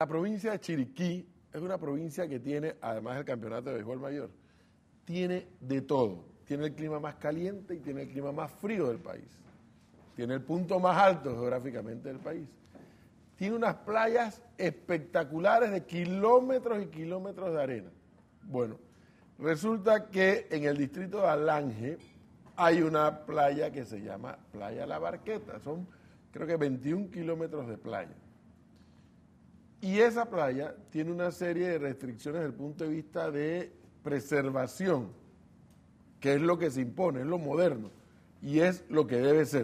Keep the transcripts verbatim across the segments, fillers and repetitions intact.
La provincia de Chiriquí es una provincia que tiene, además del campeonato de béisbol mayor, tiene de todo. Tiene el clima más caliente y tiene el clima más frío del país. Tiene el punto más alto geográficamente del país. Tiene unas playas espectaculares de kilómetros y kilómetros de arena. Bueno, resulta que en el distrito de Alange hay una playa que se llama Playa La Barqueta. Son, creo que, veintiún kilómetros de playa. Y esa playa tiene una serie de restricciones desde el punto de vista de preservación, que es lo que se impone, es lo moderno, y es lo que debe ser.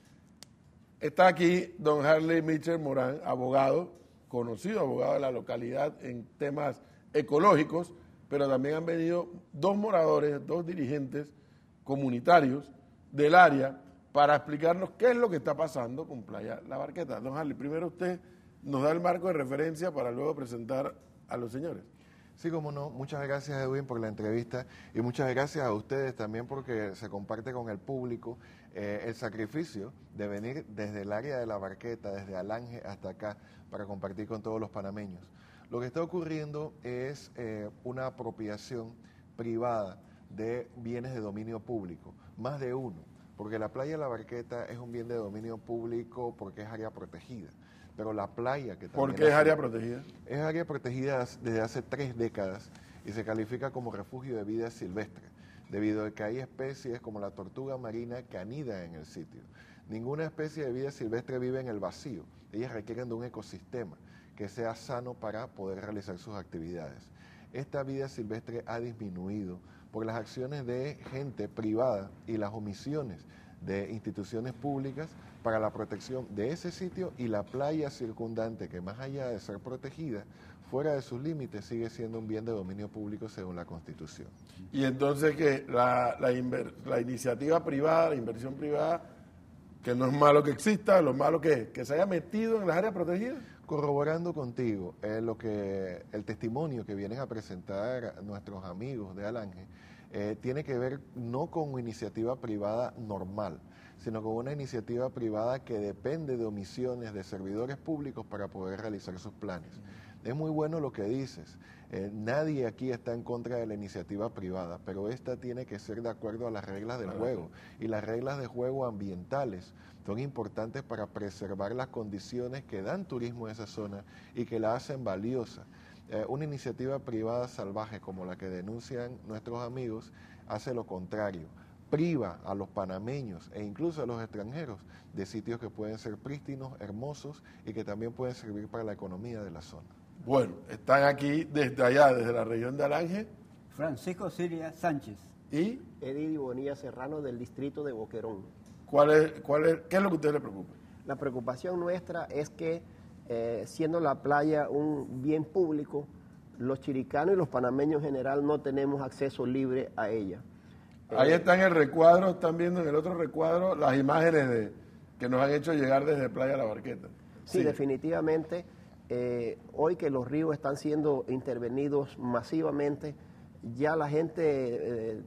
Está aquí don Harley Mitchell Morán, abogado, conocido abogado de la localidad en temas ecológicos, pero también han venido dos moradores, dos dirigentes comunitarios del área para explicarnos qué es lo que está pasando con Playa La Barqueta. Don Harley, primero usted nos da el marco de referencia para luego presentar a los señores. Sí, como no. Muchas gracias, Edwin, por la entrevista y muchas gracias a ustedes también porque se comparte con el público eh, el sacrificio de venir desde el área de La Barqueta, desde Alange hasta acá, para compartir con todos los panameños. Lo que está ocurriendo es eh, una apropiación privada de bienes de dominio público, más de uno, porque la playa de La Barqueta es un bien de dominio público porque es área protegida. Pero la playa que también... ¿Por qué es área protegida? Es área protegida desde hace tres décadas y se califica como refugio de vida silvestre, debido a que hay especies como la tortuga marina que anidan en el sitio. Ninguna especie de vida silvestre vive en el vacío. Ellas requieren de un ecosistema que sea sano para poder realizar sus actividades. Esta vida silvestre ha disminuido por las acciones de gente privada y las omisiones de instituciones públicas para la protección de ese sitio y la playa circundante, que más allá de ser protegida, fuera de sus límites, sigue siendo un bien de dominio público según la Constitución. Y entonces que la, la, inver, la iniciativa privada, la inversión privada, que no es malo que exista, lo malo que es, que se haya metido en las áreas protegidas. Corroborando contigo eh, lo que el testimonio que vienen a presentar nuestros amigos de Alange, eh, tiene que ver no con una iniciativa privada normal, sino con una iniciativa privada que depende de omisiones de servidores públicos para poder realizar sus planes. Es muy bueno lo que dices. Eh, nadie aquí está en contra de la iniciativa privada, pero esta tiene que ser de acuerdo a las reglas del juego. Y las reglas de juego ambientales son importantes para preservar las condiciones que dan turismo a esa zona y que la hacen valiosa. Eh, una iniciativa privada salvaje como la que denuncian nuestros amigos hace lo contrario. Priva a los panameños e incluso a los extranjeros de sitios que pueden ser prístinos, hermosos y que también pueden servir para la economía de la zona. Bueno, están aquí desde allá, desde la región de Alange. Francisco Siria Sánchez. ¿Y? Edidio Bonilla Serrano, del distrito de Boquerón. ¿Cuál es, cuál es, ¿Qué es lo que a usted le preocupa? La preocupación nuestra es que, eh, siendo la playa un bien público, los chiricanos y los panameños en general no tenemos acceso libre a ella. Ahí está en el recuadro, están viendo en el otro recuadro las imágenes de, que nos han hecho llegar desde Playa La Barqueta. Sí, sí. definitivamente, eh, hoy que los ríos están siendo intervenidos masivamente, ya la gente eh,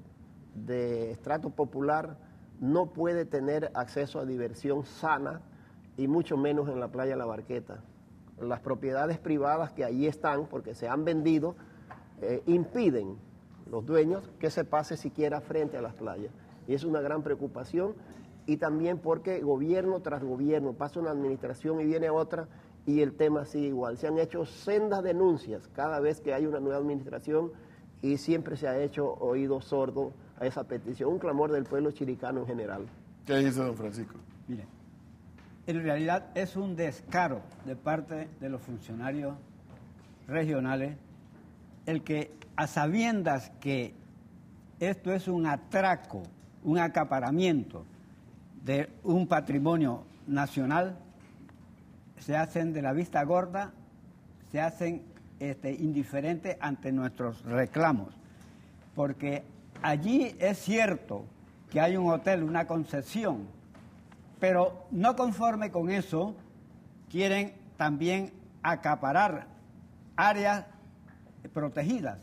de estrato popular no puede tener acceso a diversión sana y mucho menos en la Playa La Barqueta. Las propiedades privadas que allí están, porque se han vendido, eh, impiden los dueños que se pase siquiera frente a las playas. Y es una gran preocupación, y también porque gobierno tras gobierno pasa una administración y viene otra y el tema sigue igual. Se han hecho sendas denuncias cada vez que hay una nueva administración y siempre se ha hecho oído sordo a esa petición, un clamor del pueblo chiricano en general. ¿Qué dice don Francisco? Mire, en realidad es un descaro de parte de los funcionarios regionales el que, a sabiendas que esto es un atraco, un acaparamiento de un patrimonio nacional, se hacen de la vista gorda, se hacen este, indiferentes ante nuestros reclamos. Porque allí es cierto que hay un hotel, una concesión, pero no conforme con eso, quieren también acaparar áreas protegidas.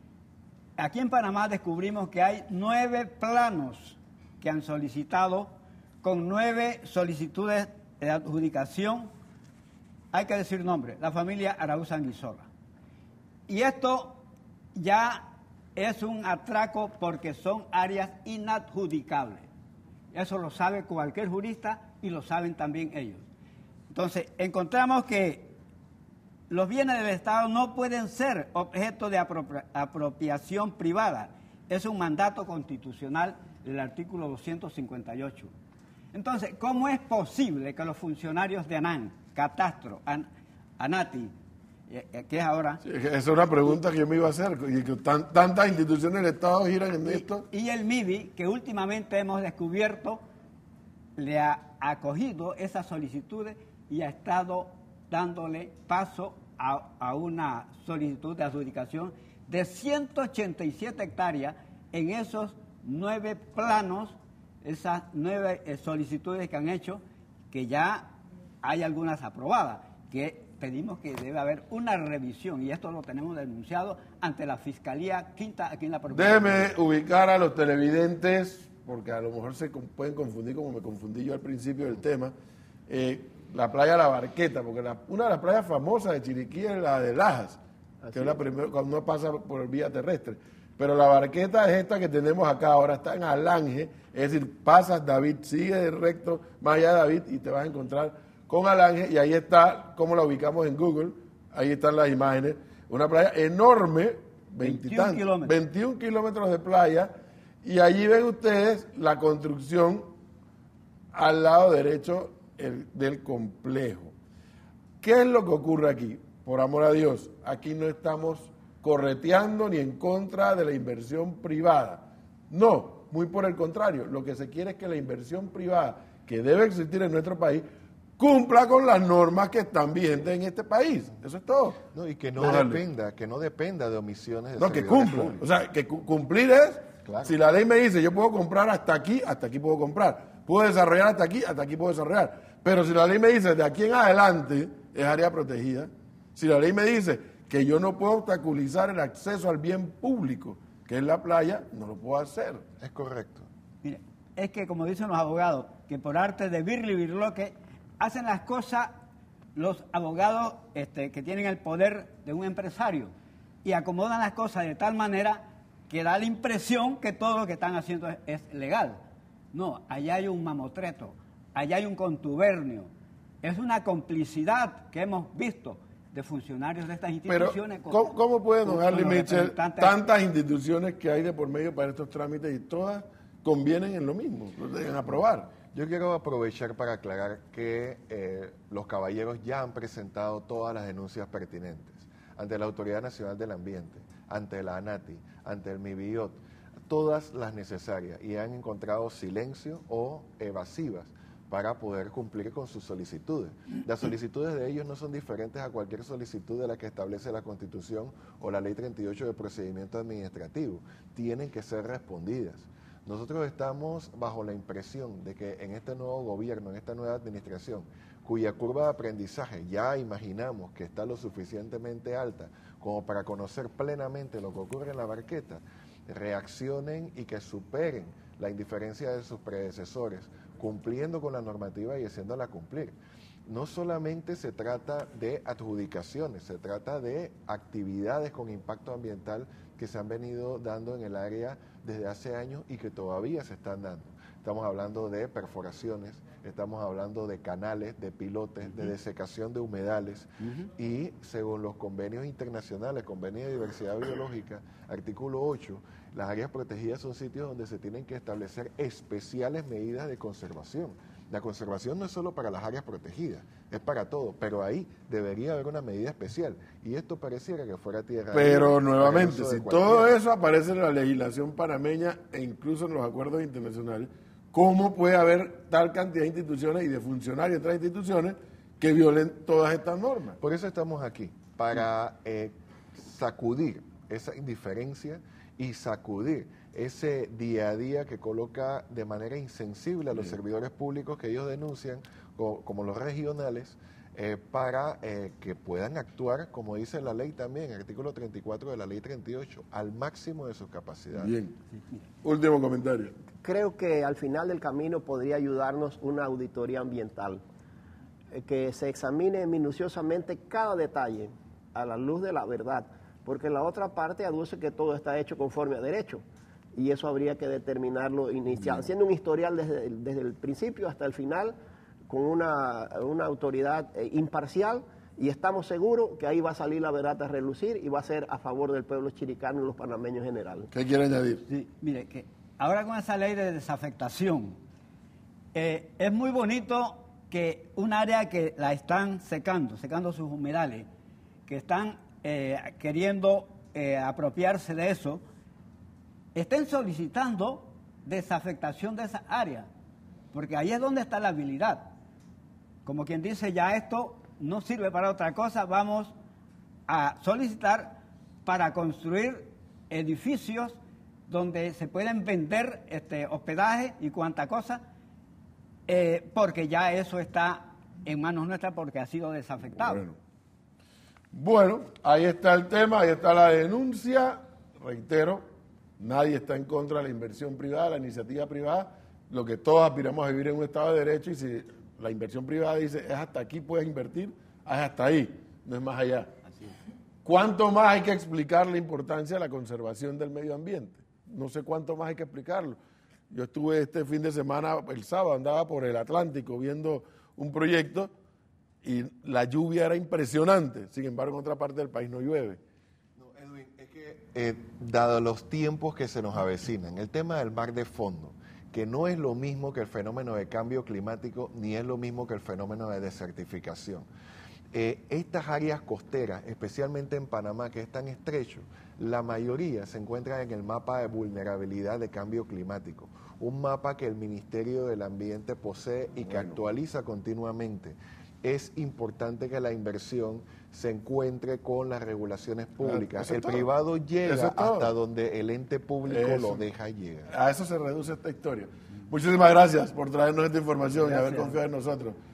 Aquí en Panamá descubrimos que hay nueve planos que han solicitado, con nueve solicitudes de adjudicación hay que decir nombre, la familia Araúz Anguissola. Y esto ya es un atraco porque son áreas inadjudicables. Eso lo sabe cualquier jurista y lo saben también ellos. Entonces, encontramos que los bienes del Estado no pueden ser objeto de apropia- apropiación privada. Es un mandato constitucional del artículo doscientos cincuenta y ocho. Entonces, ¿cómo es posible que los funcionarios de ANAN, Catastro, An- ANATI, eh, que es ahora... Sí, esa es una pregunta que yo me iba a hacer, y que tan- tantas instituciones del Estado giran en esto. Y, y el M I B I, que últimamente hemos descubierto, le ha acogido esas solicitudes y ha estado dándole paso a, a una solicitud de adjudicación de ciento ochenta y siete hectáreas en esos nueve planos, esas nueve eh, solicitudes que han hecho, que ya hay algunas aprobadas, que pedimos que debe haber una revisión, y esto lo tenemos denunciado ante la Fiscalía Quinta aquí en la provincia. Déjeme ubicar a los televidentes, porque a lo mejor se con- pueden confundir como me confundí yo al principio del tema. Eh, la playa La Barqueta, porque la- una de las playas famosas de Chiriquí es la de Lajas, que es la primera cuando uno pasa por vía terrestre. Pero La Barqueta es esta que tenemos acá, ahora está en Alange, es decir, pasas David, sigue recto más allá de David y te vas a encontrar con Alange, y ahí está, como la ubicamos en Google, ahí están las imágenes, una playa enorme, veintiún kilómetros. veintiún kilómetros de playa, y allí ven ustedes la construcción al lado derecho el- del complejo. ¿Qué es lo que ocurre aquí? Por amor a Dios, aquí no estamos correteando ni en contra de la inversión privada. No, muy por el contrario, lo que se quiere es que la inversión privada que debe existir en nuestro país cumpla con las normas que están vigentes en este país. Eso es todo. No, y que no Déjale. dependa, que no dependa de omisiones de No, que servidores cumpla. públicos. O sea, que cu- cumplir es, Claro. si la ley me dice yo puedo comprar hasta aquí, hasta aquí puedo comprar. Puedo desarrollar hasta aquí, hasta aquí puedo desarrollar. Pero si la ley me dice de aquí en adelante es área protegida, si la ley me dice que yo no puedo obstaculizar el acceso al bien público, que es la playa, no lo puedo hacer. Es correcto. Mire, es que como dicen los abogados, que por arte de birli birloque hacen las cosas los abogados este, que tienen el poder de un empresario y acomodan las cosas de tal manera que da la impresión que todo lo que están haciendo es, es legal. No, allá hay un mamotreto, allá hay un contubernio, es una complicidad que hemos visto de funcionarios de estas Pero, instituciones. con- ¿cómo, cómo puede, con- don con Harley los Mitchell, representantes- tantas instituciones que hay de por medio para estos trámites y todas convienen en lo mismo, lo deben aprobar? Yo quiero aprovechar para aclarar que eh, los caballeros ya han presentado todas las denuncias pertinentes ante la Autoridad Nacional del Ambiente, ante la ANATI, ante el MIBIOT, todas las necesarias, y han encontrado silencio o evasivas para poder cumplir con sus solicitudes. Las solicitudes de ellos no son diferentes a cualquier solicitud de la que establece la Constitución o la Ley treinta y ocho de Procedimiento Administrativo. Tienen que ser respondidas. Nosotros estamos bajo la impresión de que en este nuevo gobierno, en esta nueva administración, cuya curva de aprendizaje ya imaginamos que está lo suficientemente alta como para conocer plenamente lo que ocurre en La Barqueta, reaccionen y que superen la indiferencia de sus predecesores, cumpliendo con la normativa y haciéndola cumplir. No solamente se trata de adjudicaciones, se trata de actividades con impacto ambiental que se han venido dando en el área desde hace años y que todavía se están dando. Estamos hablando de perforaciones, estamos hablando de canales, de pilotes, de desecación de humedales y según los convenios internacionales, convenio de diversidad biológica, artículo ocho, las áreas protegidas son sitios donde se tienen que establecer especiales medidas de conservación. La conservación no es solo para las áreas protegidas, es para todo, pero ahí debería haber una medida especial y esto pareciera que fuera tierra. Pero libre, nuevamente, para el uso de si cualquiera. todo eso aparece en la legislación panameña e incluso en los acuerdos internacionales, ¿cómo puede haber tal cantidad de instituciones y de funcionarios de otras instituciones que violen todas estas normas? Por eso estamos aquí, para eh, sacudir esa indiferencia y sacudir ese día a día que coloca de manera insensible a los servidores públicos que ellos denuncian, co- como los regionales, eh, para eh, que puedan actuar, como dice la ley también, artículo treinta y cuatro de la ley treinta y ocho, al máximo de sus capacidades. Bien. Último comentario. Creo que al final del camino podría ayudarnos una auditoría ambiental. eh, que se examine minuciosamente cada detalle a la luz de la verdad, porque la otra parte aduce que todo está hecho conforme a derecho, y eso habría que determinarlo inicial, haciendo un historial desde, desde el principio hasta el final, con una, una autoridad eh, imparcial, y estamos seguros que ahí va a salir la verdad a relucir y va a ser a favor del pueblo chiricano y los panameños en general. ¿Qué quiere añadir? Sí, mire, que ahora con esa ley de desafectación, eh, es muy bonito que un área que la están secando, secando sus humedales, que están eh, queriendo eh, apropiarse de eso, estén solicitando desafectación de esa área, porque ahí es donde está la habilidad. Como quien dice, ya esto no sirve para otra cosa, vamos a solicitar para construir edificios donde se pueden vender este hospedaje y cuanta cosa, eh, porque ya eso está en manos nuestras porque ha sido desafectado. Bueno. Bueno, ahí está el tema, ahí está la denuncia. Reitero, nadie está en contra de la inversión privada, la iniciativa privada. Lo que todos aspiramos a vivir en un Estado de Derecho, y si la inversión privada dice es hasta aquí puedes invertir, es hasta ahí, no es más allá. Así es. ¿Cuánto más hay que explicar la importancia de la conservación del medio ambiente? No sé cuánto más hay que explicarlo. Yo estuve este fin de semana, el sábado, andaba por el Atlántico viendo un proyecto y la lluvia era impresionante. Sin embargo, en otra parte del país no llueve. No, Edwin, es que eh, dado los tiempos que se nos avecinan, el tema del mar de fondo, que no es lo mismo que el fenómeno de cambio climático, ni es lo mismo que el fenómeno de desertificación. Eh, estas áreas costeras, especialmente en Panamá, que es tan estrecho, la mayoría se encuentran en el mapa de vulnerabilidad de cambio climático, un mapa que el Ministerio del Ambiente posee y que actualiza continuamente. Es importante que la inversión se encuentre con las regulaciones públicas. Eso es El todo. privado llega Eso es todo. hasta donde el ente público Eso. lo deja llegar. A eso se reduce esta historia. Muchísimas gracias por traernos esta información y haber Gracias. confiado en nosotros.